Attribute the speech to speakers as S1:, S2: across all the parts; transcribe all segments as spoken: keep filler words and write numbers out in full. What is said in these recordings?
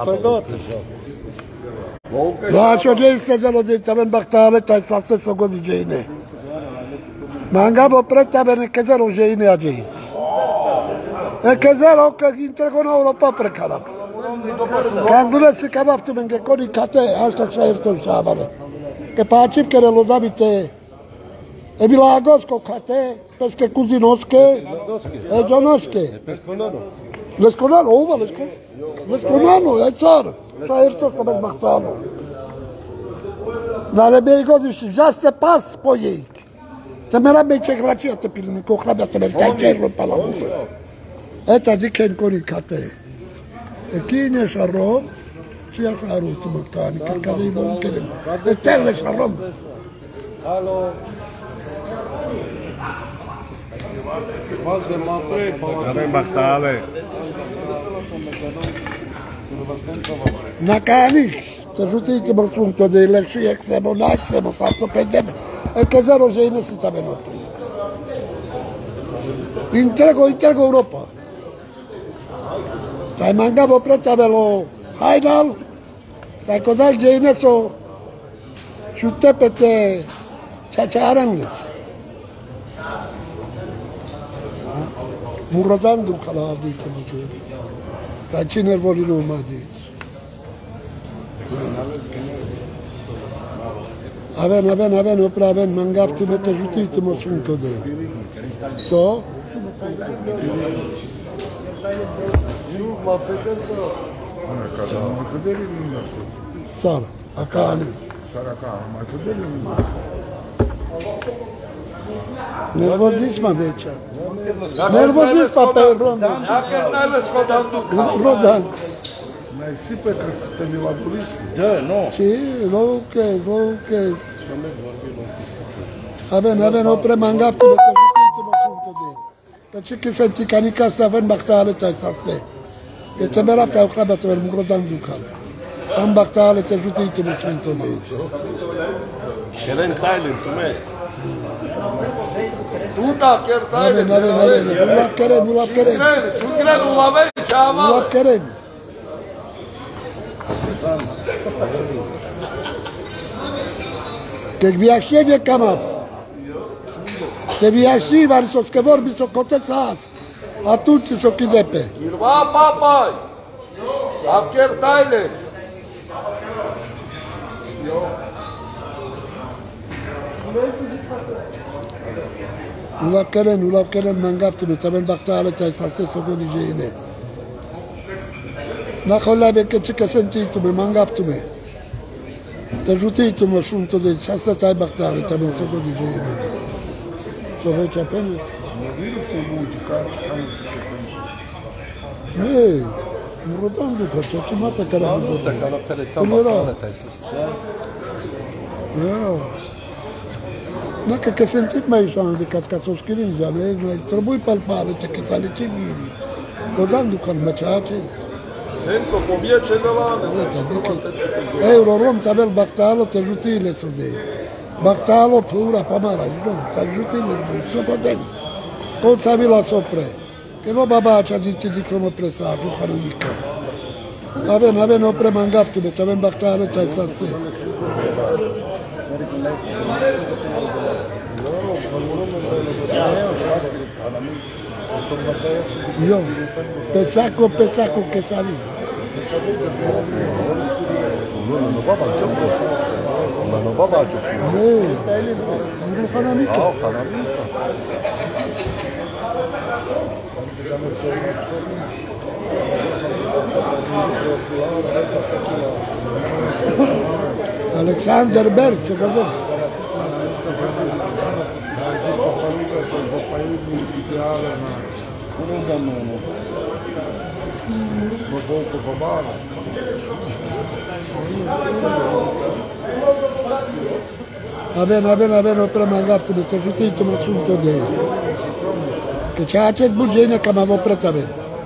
S1: Lascio gente dello dittamen baktale tay saste sogo diyeceğine. Manga bo preta bene kezero jeyne ajeis. E kezero che intregono Europa per kalak. Kandule si kavaftu menge koni kate hasta şehirton şabare. Ke paçip kere lozabite. E Vilagosco kate, pesche cusinoske, e Jonoske. L'esconano, ova l'esconano, e car. Şehirton sabes baktalo. Nale beygo dişi, jaste pas pojik. Te mera beyçe gracia te pilini kokla te merkai cerro palavur. Eta diken koni kate. E kine şarro, sia şarro tu maktani, che cade in un kedem. E telle şarro.
S2: Alo. Vas de mapre,
S3: Avem baktale.
S1: Nakani, te žutite mă sunto de lecții exemonați, mă fatto pedem. E che zero jene si sta venendo. Intrego, intrego Europa. Dai mangavo preta velo Haidal, dai codal jene so șute pete çaçaranız. Muradandu kalardı ki. Dai cine volino madi. Aven, aven, aven, opra, aven, mangafti me te jutite mă sunto de. So?
S2: Ma fedel so.
S3: Ana casa, ma fedeli nu știu.
S1: Sara, acani.
S3: Sara ca, ma fedeli nu
S1: Nervozis ma vecea. Nervozis pa pe Rodan. Rodan.
S3: Mai si pe că te mi la turist.
S2: Da, no.
S1: Sì, loke, loke. Aven, aven, opre mangafti me te jutite mă sunto de. Deci che senti canica sta ven baktale tai saste. Che te merafta au krabat vel Rodan ducal. Am baktale te jutite mă sunto de.
S2: Keren Thailand tu me. Tu ta ker
S1: Aven,
S2: Thailand.
S1: aven, aven. Nu laf keren, nu laf keren.
S2: Çukran ulave
S1: Nu
S2: çava.
S1: laf keren. Che viașenie cam Te viași, vari să că vorbi să cotesas. Atunci să chidepe.
S2: Irva papai. Asker Thailand.
S1: Nu laf keren, nu laf keren mangaftu me tamen baktale tai saste să godi jene. Na kholla che ce che sentito me mangaftu me. Te jutite mă sunto de asta tai baktale tamen să godi jene. Să vezi apene.
S3: Nu vin să muzica, am să că sunt.
S1: Ne, nu rodandu că ce ce mata care nu
S2: Nu te cara pere ta
S1: Cum era?
S2: baktale tai sistem.
S1: Ja. Nu că că sentit mai șan de cat ca să scriem ja, ne, mai trebuie palpare te că sale ce miri. Rodandu că mă ceace.
S2: Sento povieče de la ne.
S1: Euro rom tabel baktalo te jutile su de. Baktalo pura pamara, no, te jutile su podem. Con savila sopra. Che no babacia di ti di come presato, fanno mica. Aven, aven opre mangaftu, bet aven baktalo te sasse. Io, pesacco, pesacco che sali.
S2: Nu baba çok. Nu baba çok.
S1: Ne, nu fanno mica.
S2: Ah, falan mica.
S1: Alexander Berz, guarda.
S3: Nu dăm unul. Mă voi cu babală.
S1: Aven, aven, aven, opre mangaftu, me te jutite mă sunto de. Che c'è acest bugene che m'avevo preta aven.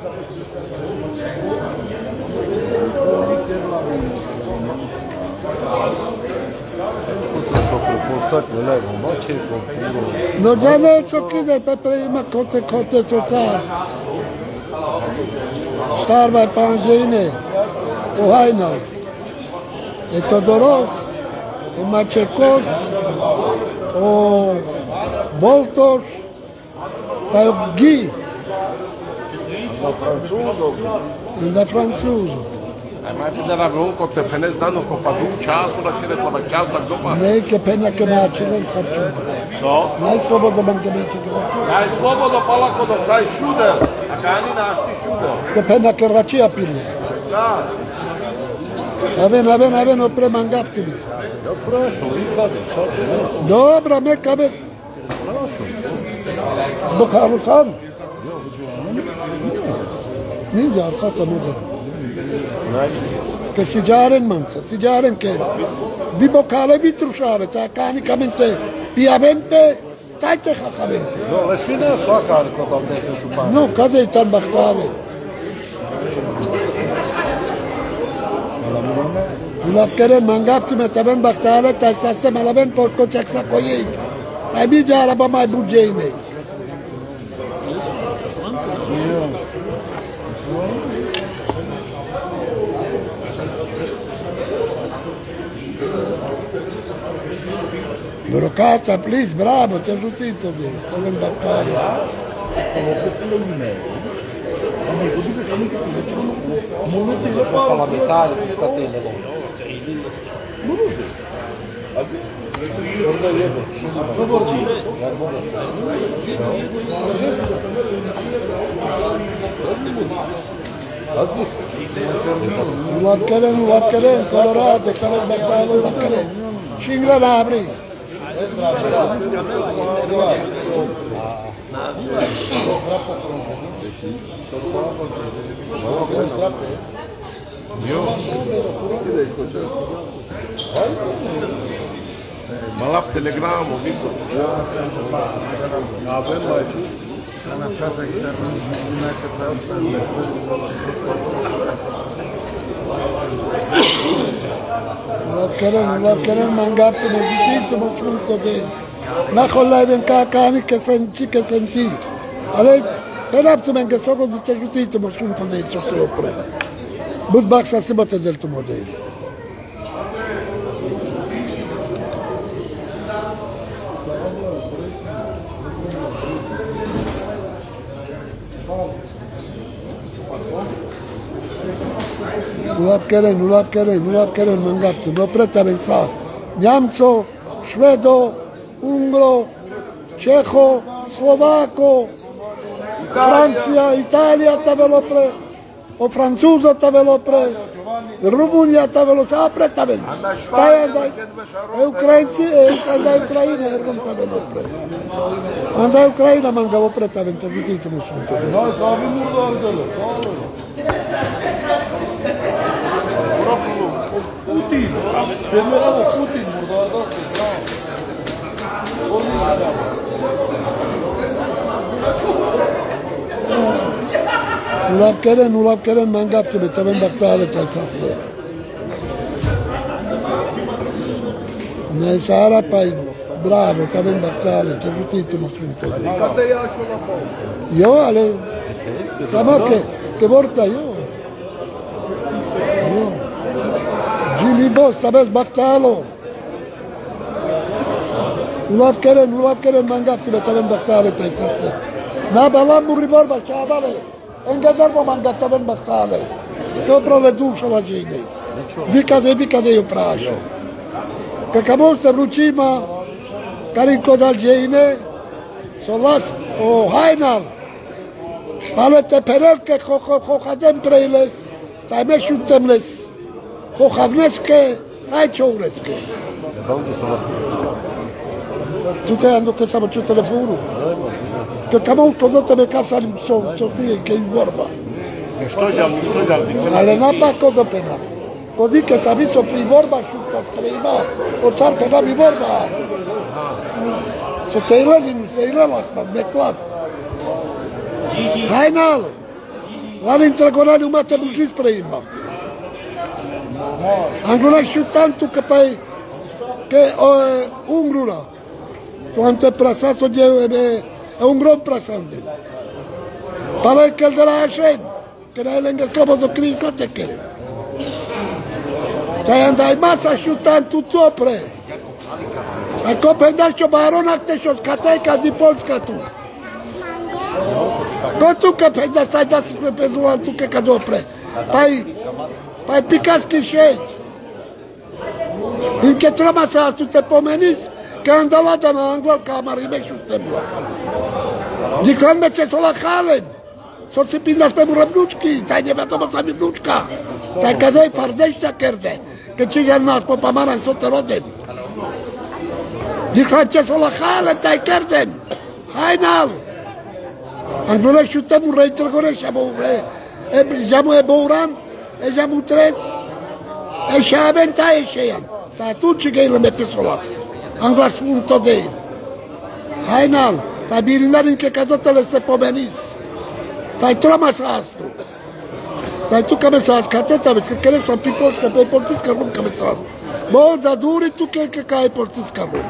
S1: Non già adesso che dai per prima cote cote sociali. Starva e pangine. o Hainal, e Todoros, e Macecos, o Boltos, e Ghi,
S2: Da franțuză.
S1: da franțuză.
S4: Ai mai vedere vreun că te penezi dando cu padu ceasul la care la ceasul la doba?
S1: Ne che pena che mi accident facciamo.
S4: So?
S1: Mai slobodo manca mi ci
S2: Dai slobodo pala kod šaj šuder. A kani našti šuder.
S1: Che pena che racia pille.
S2: Da.
S1: Aven, aven, aven, opre mangaftimi.
S2: Ja prošao, vi kade, sad je.
S1: Dobra, me kabe. Bokalu san. Ninja, alfata muda. Che si giaren mansa, si giaren che di bocale vitrușare, ta canicamente piavente, tai te khakhavente.
S2: No, lešina svakar kod tam neku šupan.
S1: No, kada je tam bahtare? Ulav keren mangafti me taben bahtare, ta sasse malaben porko çeksa koyik. Ai bir araba mai buceyne. Brocata, please, bravo, ti ho sentito bene, ti ho imbattato.
S2: Pala misali u katene. Orada jebe. Soborci.
S1: Ulav keren, ulav keren, Colorado, ti ho imbattato, ulav keren. Shingra Nabri.
S4: Malaf telegram, o Victor.
S3: Avem aici, în această intervenție, că ți-a
S1: Ulav keren, ulav keren, mangafti me zitito, ma shunto de. Na khollai ben ka kani che senti, che senti. Ale, penaptu men che soko di te zitito, ma shunto de, so sopra. Bud baksa se bate del tu modelo. Ulav keren, ulav keren, ulav keren mangafti, lo preta ben sa. Njamco, švedo, ungro, čeho, slovako, Francija, Italija tavelo pre, o francuzo tavelo pre, Rumunija tavelo sa pre tavelo. Taj andaj, e Ukrajinci, e andaj Ukrajina, e Rum tavelo pre. Andaj Ukrajina mangavo pre tavelo, te vidite mu sunto.
S3: Noi sabim burada orada. Putin. General Putin burada orada.
S1: Ulav keren, ulav keren mangafti me taben baktale taj safre. Ne sara pai bravo, taben baktale, te vidite mu sunto.
S2: Kada ja šo na pol?
S1: Io, ale, samo che, che vorta io. Io. Jimmy Boss, tabes baktalo. Ulav keren, ulav keren mangafti me taben baktale taj safre. Na balam mu rivolva, shabale. Engedar mo mangat taben baktale. Dobro le duša la žene. Vikade, vikade io prašo. Kakamo se vrućima, karinko dal žene, solas o Hainal. Palete perelke hohadem trejles, taj me šutemles. Hohavneske, taj čovreske. Tu te ando che siamo sul telefono. Che camo condotta me cazzo di so so che in vorba.
S4: Što djel, što djel?
S1: Ale nama cosa pena. Così che sa visto pri vorba šuta prima, o car pena mi vorba. So teilen in teilen las ma me klas. Hainal. Vale intragonali umate bružis prima. Angolai šutantu che poi che ungrura. Quanto è passato di è un gran prasante. Para que el de la Hashem, que era el engaslobo de Cristo te quiere. Te andai masa și tanto topre. Ako pendacho barona te šos kateka di Polska tu. Ko tu ka penda stai da se peduan tu ke kadopre. Pai pai picaski shej. In ke troma sa tu te pomenis ke andala da na anglo kamari me šutemla. Dikon me ce sola halen. So se pindas pe murabnučki, taj ne vedomo sa mi vnučka. Taj kadej fardeșta kerde. Ke ci ja naš po pamaran so te rodem. Dikon ce sola halen taj kerdem. Hainal. Anglo šutem u rei trgore šamo e jamu e bouran, e jamu tres. E šaben ta e šejan. Ta tu ci gejle me pe sola. Angla spun to de. Hainal. Ta birindarin ke kadotele se pomenis. Tai troma sa astru. Tai tu kame sa skateta, već kad kere sam pipolska, pa je policijska rum kame sa astru. Bo, zaduri tu ke ke kaj policijska rum.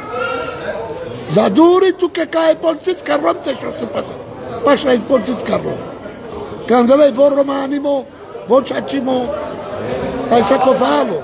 S1: Zaduri tu ke kaj policijska rum te što su paša. Paša je policijska rum. Kandele vo romanimo, vo čačimo, taj sako falo.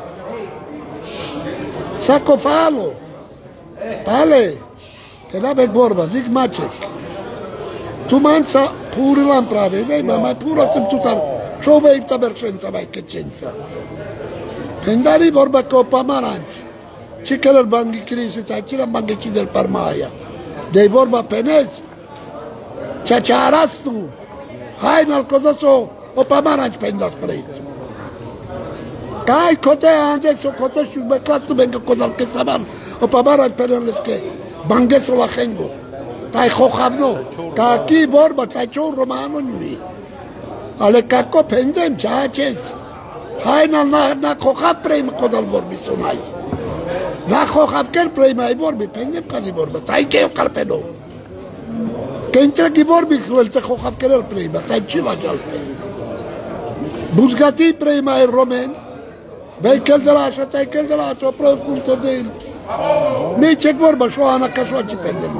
S1: Sako falo. Pale, che la vec borba, zic Maciek. Tu manța puri la prave, vei, ma mai puro sunt tutar. Šo vei ta bercența mai checența. Pendari vorba că o pamaranci. Ce că el banghi crisi, ta ce la banghi del parmaia. Dei vorba penezi. Ceea ce aras tu. Hai nal codoso o pamaranci pendas preit. Kai cote andex o cote și be clas tu benga codal que saban. O pamaranci peneles que bangeso la hengo. Tai χοχavno, ca aquí vorba, tai ciò romano nui. Ale kako pendem ceaces. Hai na na na hochav prema kodal vorbi sonai. Na hochav ker prema ai vorbi, pendem ca di vorba. Tai che o carpeno. Che intregi vorbi el te hochav ker el prema, tai cila jalpe. Buzgati prema ai romen. Vei kel de la așa, tai kel de la așa, o pro punto de el. Nici vorba, șo ana ca șo ci pendem.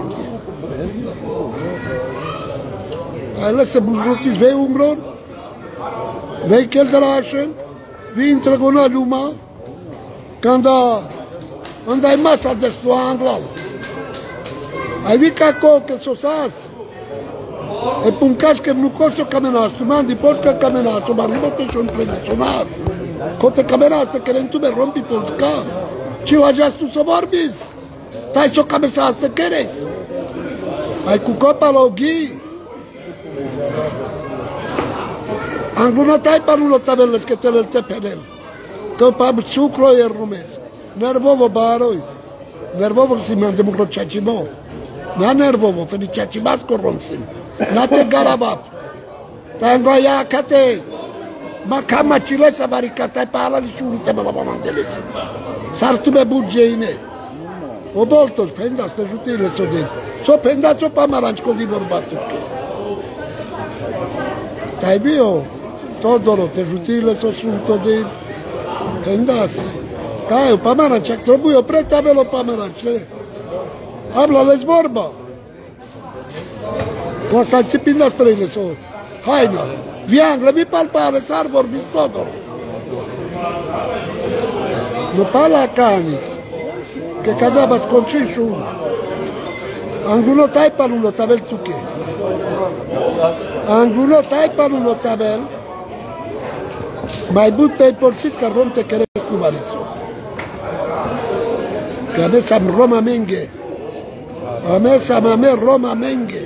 S1: Alle se buzrutis vei umbron, vei kel de la așen, vi întregona luma, când andai masa de stu anglal. Ai vi kako ke sosas, e punkas ke mnukoso kamenas, tu mandi polska kamenas, tu marimote šon prenesonas, ko te kamenas, ke rentu me rompi polska, ci la jastu să vorbis, tai so kamesas te keres, ai cu copa la oghi, Anglo tai parulo tabeles che te le te penel. Că pa sucro e rumes. Nervovo baroi. Nervovo si mande mu rochachimo. Na nervovo felicaci masco romsim. Na te garabaf. Tango ya kate. Ma kama chilesa baricata pala li shurite me la mandeles. Sartu me budgeine. O volto spenda sta giutile so de. So penda so pamaranci così vorbato che. Tai bio Todoro, te jutile so sunto de pendas. Cai, o pamaranci, trebuie opret avelo pamaranci. Habla les vorba. Cosa ci pindas per ile so. Haina, viang, le mi palpare sar vorbi Todoro. No pala cani. Che cadava sconcisciu. Angulo tai palulo tabel tu che. Angulo tai palulo tabel. Mai but pe porțit ca rom te crezi cu mariso. Că ame sam Roma menge. Ame sam ame Roma menge.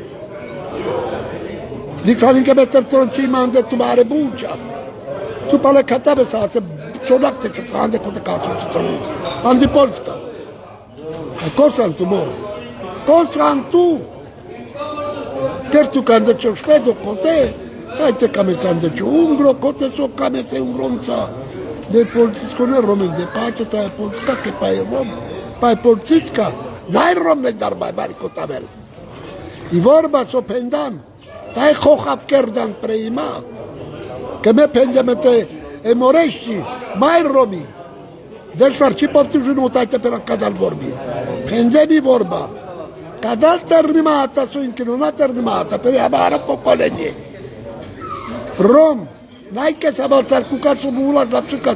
S1: Dic că încă me tertronci mande tu mare bucea. Tu pale catabe sa se ciolacte ce ande cu te casu tu trovi. Andi Polska. A cosa tu mo. Cosa tu. Ker tu cande ce șpedo pote. Hai te camesando ci ungro, cote so camese ungronța. De polițisco ne romen de pace, ta polițca che pai rom, pai polițisca, n-ai rom dar mai mari cotabel. I vorba so pendan, tai hochav kerdan preima, che me pendemete e morești, mai romi. Deci far ci pofti jumătate per cadal vorbi. Pendemi vorba. Cadal terminata, so încă nu a terminata, per amara pocolenie. Rom, n-ai că să balțar cu casul mulat la psicat,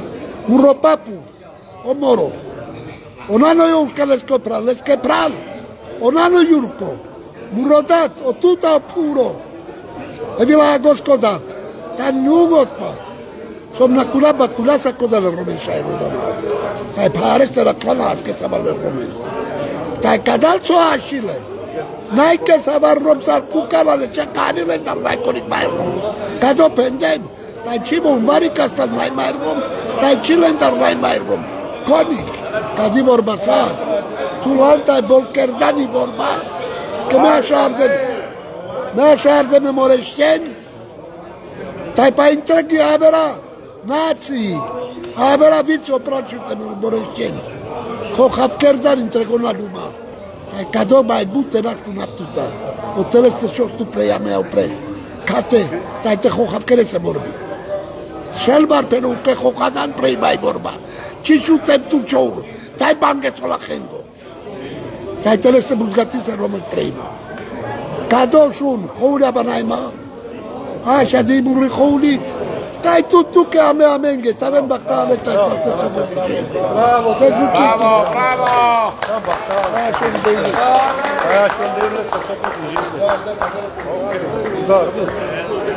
S1: Muropapu, o moro. Onano euskal eskopral, eskepral. Onano jurko. Murodat, o tuta o puro. E vila agoskodat. Ta njugotpa. Som na kula bakula sa kodale romen shairu dama. Ta e pares te la klana aske sabale romen. Ta e kadal so ashile. Naike sabar rom sar kukala le chakani le dar vai konik mai rom. Kado penden. Ta e chivo un vari kastan vai mai rom. Ta e chilen dar vai mai rom. Konik. Kadi vorba sar. Tulanta e bolkerdani vorba. Că mi-a șardem, mi-a șardem în Moreșteni, tai pa intrăghi avera nații, avera viți o praciută în Moreșteni, ho hafkerdan intrăgă la luma, tai cadou mai bute naștu naftuta, o teleste șostu preia mea o pre, cate, tai te ho hafkere se vorbi. Shelbar pe nu că ho hadan prei mai vorba, ci șutem tu cior, tai bangețo la hendo. Tai teleste bulgatițe român treima. Cadou șun, houlia banaima, așa de muri houli, tai tu tu că ame amenge, tavem bactale, tai să se sobăvige.
S2: Bravo,
S4: bravo, bravo!
S1: Așa de bine.
S2: Aia și unde e să se sobăvige. Ok, da.